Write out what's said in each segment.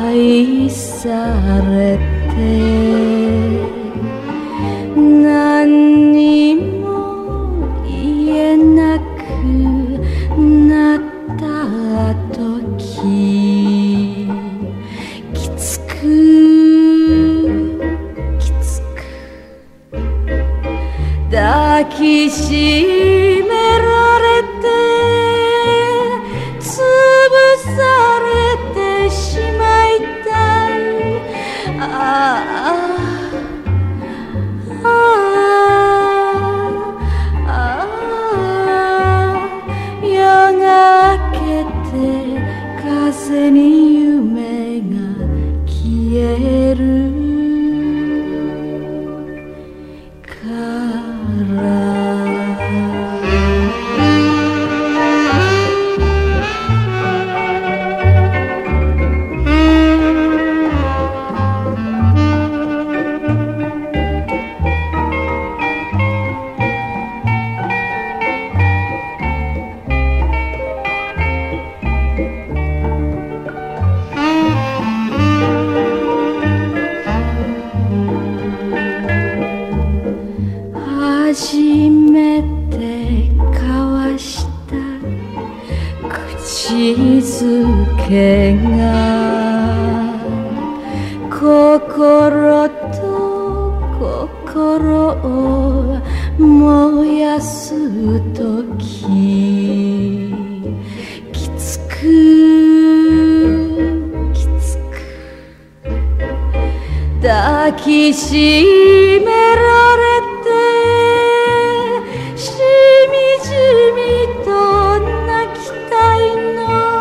愛されて何にも言えなくなった時きつく抱きしめられて潰されてしまいたい夜が明けて風に夢が消える初めて交わした口づけが心と心を燃やす時きつく抱きしめられてしみじみと泣きたいの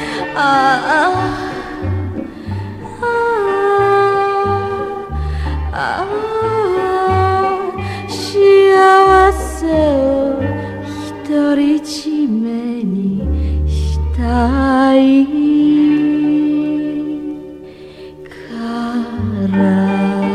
幸せを独り占めにしたいから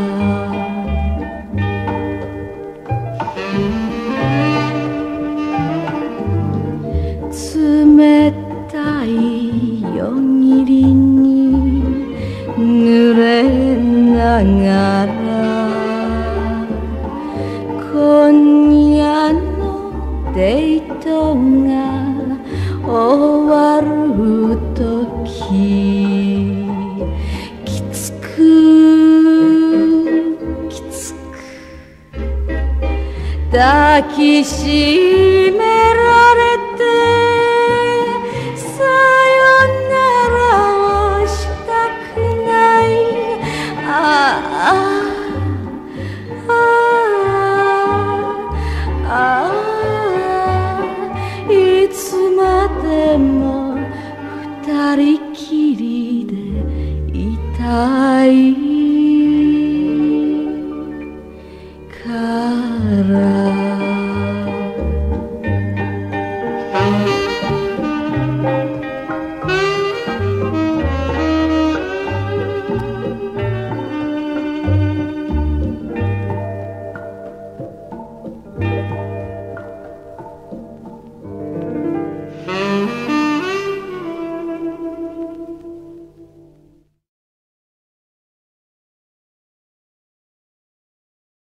冷たい夜霧に濡れながら今夜のデートが終わる時きつく抱きしめられてさよならをしたくない